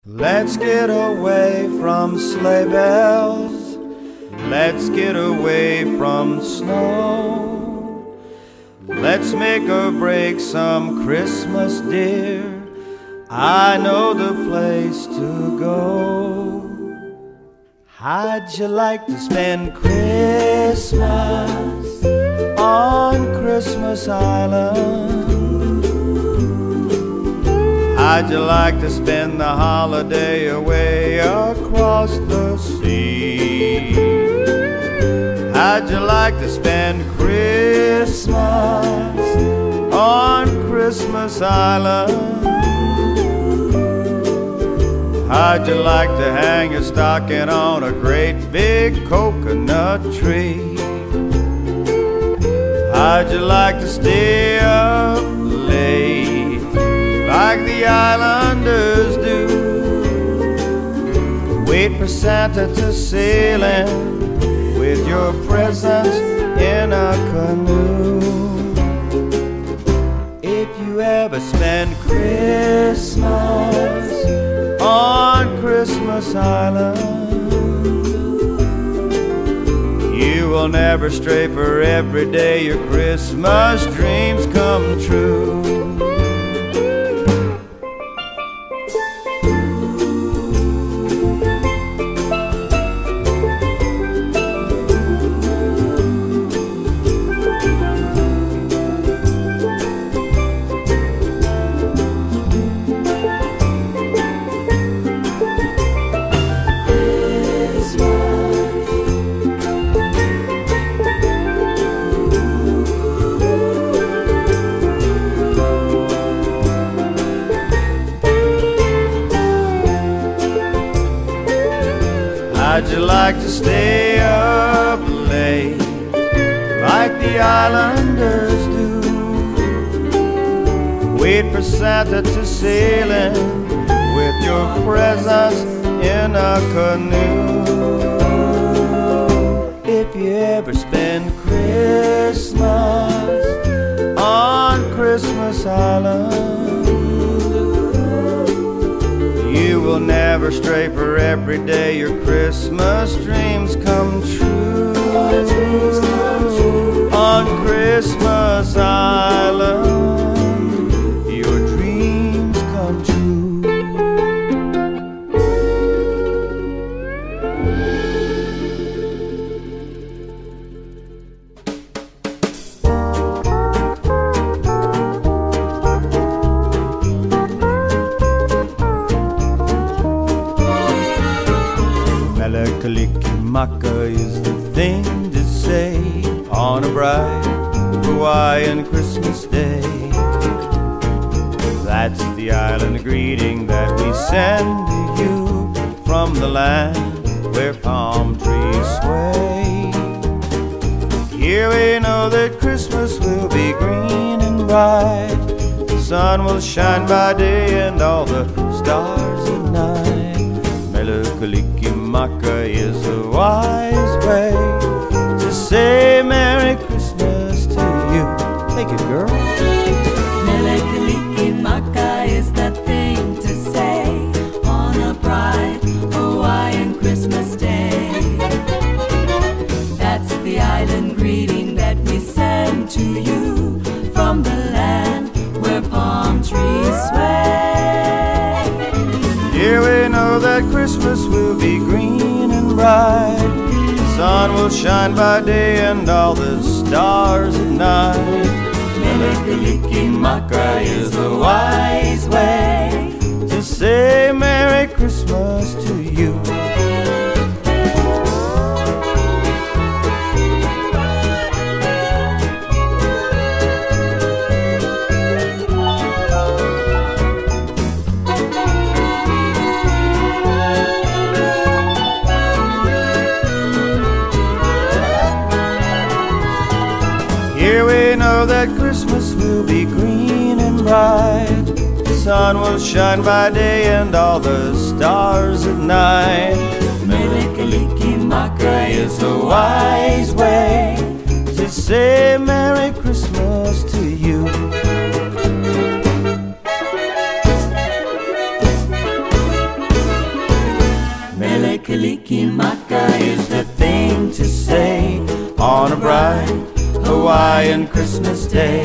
Let's get away from sleigh bells. Let's get away from snow. Let's make or break some Christmas, dear. I know the place to go. How'd you like to spend Christmas on Christmas Island? How'd you like to spend the holiday away across the sea? How'd you like to spend Christmas on Christmas Island? How'd you like to hang your stocking on a great big coconut tree? How'd you like to stay up late like the islanders do? Wait for Santa to sail in with your presents in a canoe. If you ever spend Christmas on Christmas Island, you will never stray, for every day your Christmas dreams come true. How'd you like to stay up late like the islanders do? Wait for Santa to sail in with your presents in a canoe. If you ever spend Christmas on Christmas Island, you will never stray, for every day your Christmas dreams come true. On Christmas Island, your dreams come true. Mele-Kalikimaka is the thing to say on a bright Hawaiian Christmas day. That's the island greeting that we send to you from the land where palm trees sway. Here we know that Christmas will be green and bright. The sun will shine by day and all the stars at night. Mele-Kalikimaka is a wise way to say Merry Christmas to you. Take it, girl. Mele-Kalikimaka is the thing to say on a bright Hawaiian Christmas day. That's the island greeting that we send to you from the land where palm trees sway. Here we know that Christmas will be green and bright. The sun will shine by day and all the stars at night. Mele-Kalikimaka is the wise way to say Merry Christmas to you. Here we know that Christmas will be green and bright. The sun will shine by day and all the stars at night. Mele-Kalikimaka is the wise way to say Merry Christmas to you. Melikilimaka is the thing to say on a bright Hawaiian Christmas day.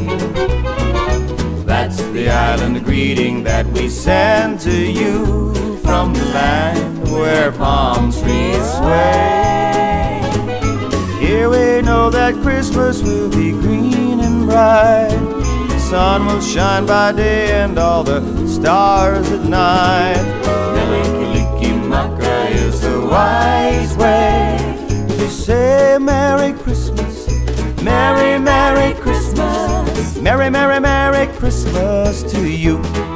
That's the island greeting that we send to you from the land where palm trees sway. Here we know that Christmas will be green and bright. The sun will shine by day and all the stars at night. Melikilimaka is the wise way to say Merry Christmas, Merry, Merry Christmas, Merry, Merry, Merry Christmas to you.